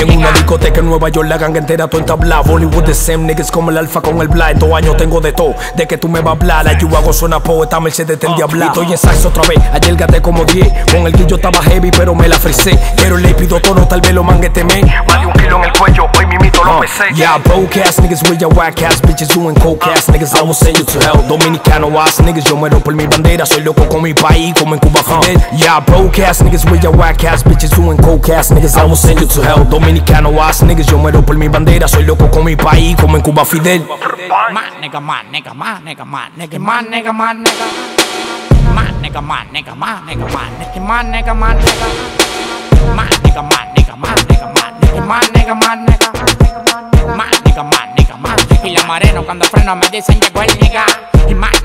En una discoteca en Nueva York la ganga entera todo entablada. Bollywood the same niggas como el alfa con el bla. En 2 años tengo de todo, de que tú me vas a hablar. La yuba hago suena po, esta Mercedes te endiabla. Y estoy en saxo otra vez, ayer gaté como 10. Con el guillo estaba heavy pero me la frisé. Pero le pido tono, tal vez lo manguete me. Más de 1 kilo en el cuello, hoy mimito lo pesé. Yeah, broke ass niggas with your whack ass bitches doing coke ass niggas, I will send you to hell. Dominicano ass niggas, yo muero por mi bandera. Soy loco con mi país como en Cuba Fidel. Yeah, broke ass niggas with your whack ass bitches doing coke ass niggas, I will send you to hell. Dominicano ass niggas, yo muero por mi bandera. Soy loco con mi país como en Cuba Fidel. Más nigga, más nigga, más nigga, más nigga, más nigga, más nigga. Más nigga, más nigga, más nigga, más nigga, más nigga, más nigga. Más nigga, más nigga, más nigga, más nigga, más nigga, más nigga. Más nigga, más nigga, más nigga. Y la mareno cuando freno me dicen llegó el nigga. Y más